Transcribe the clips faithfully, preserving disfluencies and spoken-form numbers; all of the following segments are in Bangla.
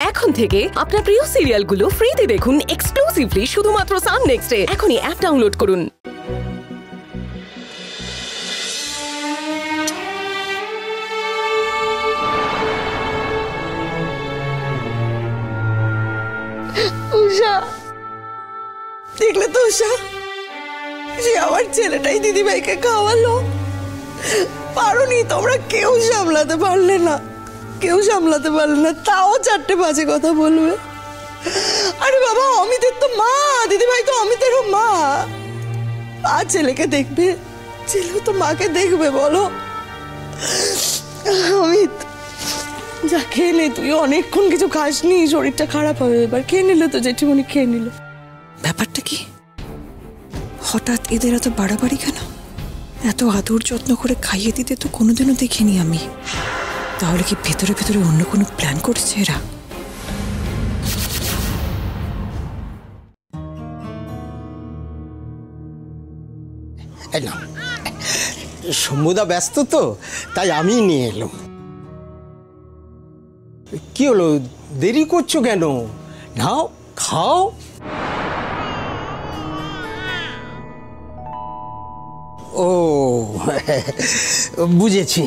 এখন থেকে আপনার প্রিয় সিরিয়ালগুলো ফ্রিতে দেখুন এক্সক্লুসিভলি শুধুমাত্র সান নেক্সটে। এখনই অ্যাপ ডাউনলোড করুন। উষা, দেখলে তো উষা, যে আমার ছেলেটাই দিদিভাইকে খাওয়ালো। পারোনি তোমরা, কেউ সামলাতে পারলে না, কেউ সামলাতে পারলে না, তাও চারটে বাজে কথা বলবে। আরে বাবা, অমিতের তো মা, দিদিভাই তো অমিতেরও মা। মা ছেলেকে দেখবে, ছেলেও তো মাকে দেখবে, বলো। অমিত, যা খেয়ে নে, তুই অনেকক্ষণ কিছু খাসনি, শরীরটা খারাপ হবে। এবার খেয়ে নিল তো জেঠিমণি, খেয়ে নিল। ব্যাপারটা কি? হঠাৎ এদের এত বাড়াবাড়ি কেন? এত আদর যত্ন করে খাইয়ে দিতে তো কোনোদিনও দেখিনি আমি। তাহলে কি ভেতরে ভেতরে অন্য কোনো প্ল্যান করছে এরা? শম্ভুদা ব্যস্ত তো, তাই আমি নিয়ে এলাম। কি হলো, দেরি করছো কেন? নাও, খাও। ও বুঝেছি,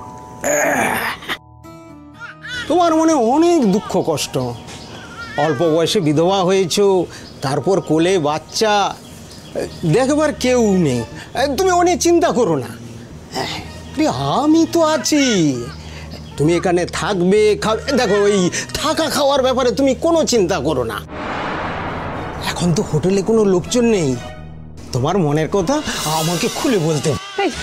তোমার মনে অনেক দুঃখ কষ্ট। অল্প বয়সে বিধবা হয়েছো, তারপর কোলে বাচ্চা, দেখবার কেউ নেই। তুমি অনেক চিন্তা করো না, আমি তো আছি। তুমি এখানে থাকবে, খাবে। দেখো, ওই থাকা খাওয়ার ব্যাপারে তুমি কোনো চিন্তা করো না। এখন তো হোটেলে কোনো লোকজন নেই, তোমার মনের কথা আমাকে খুলে বলতে।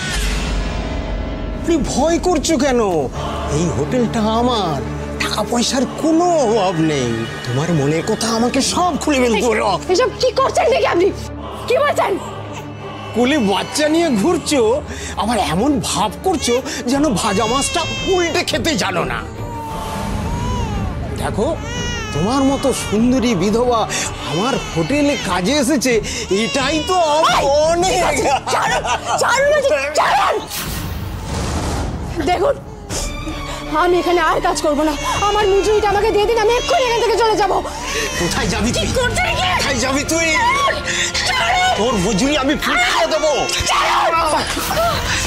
তুমি ভয় করছো কেন? এই হোটেলটা আমার, টাকা পয়সার কোনো অভাব নেই। তোমার মনের কথা আমাকে সব খুলে বলতে পারো। এসব কি করছেন দেখি আপনি? কি বলছেন? কোলে বাচ্চা নিয়ে ঘুরছো, আবার এমন ভাব করছো যেন ভাজা মাছটা উল্টে খেতে জানো না। দেখো, তোমার মতো সুন্দরী বিধবা আমার হোটেলে কাজে এসেছে, এটাই তো অনেক। দেখুন, আমি এখানে আর কাজ করবো না। আমার মজুরিটা আমাকে দিয়ে দিন, আমি এক্ষুনি এখান থেকে চলে যাবো। কোথায় যাবি তুই? কোথায় যাবি তুই? তোর মজুরি আমি ফুটিয়ে দেবো।